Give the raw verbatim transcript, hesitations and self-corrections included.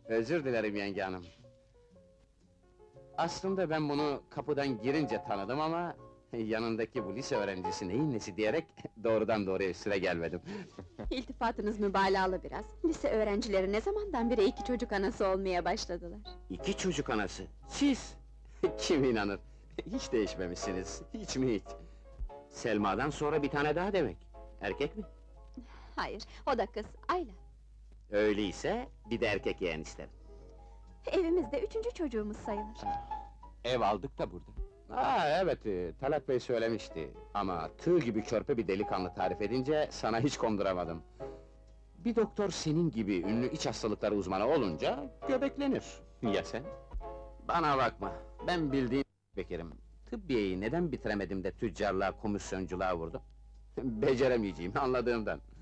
Özür dilerim yenge hanım. Aslında ben bunu kapıdan girince tanıdım ama... ...yanındaki bu lise öğrencisi neyin nesi diyerek... ...doğrudan doğruya üstüne gelmedim. İltifatınız mübalağalı biraz. Lise öğrencileri ne zamandan beri iki çocuk anası olmaya başladılar? İki çocuk anası, siz! Kim inanır? Hiç değişmemişsiniz, hiç mi hiç? Selma'dan sonra bir tane daha demek. Erkek mi? Hayır, o da kız, Ayla. Öyleyse bir de erkek yeğen isterim. Evimizde üçüncü çocuğumuz sayılır. Ev aldık da burada. Aa evet, e, Talat Bey söylemişti. Ama tığ gibi körpe bir delikanlı tarif edince sana hiç konduramadım. Bir doktor senin gibi ünlü iç hastalıkları uzmanı olunca göbeklenir. Ya sen? Bana bakma, ben bildiğin bekerim. Tıbbiyeyi neden bitiremedim de tüccarlığa, komisyonculuğa vurdum? Beceremeyeceğim, anladığımdan.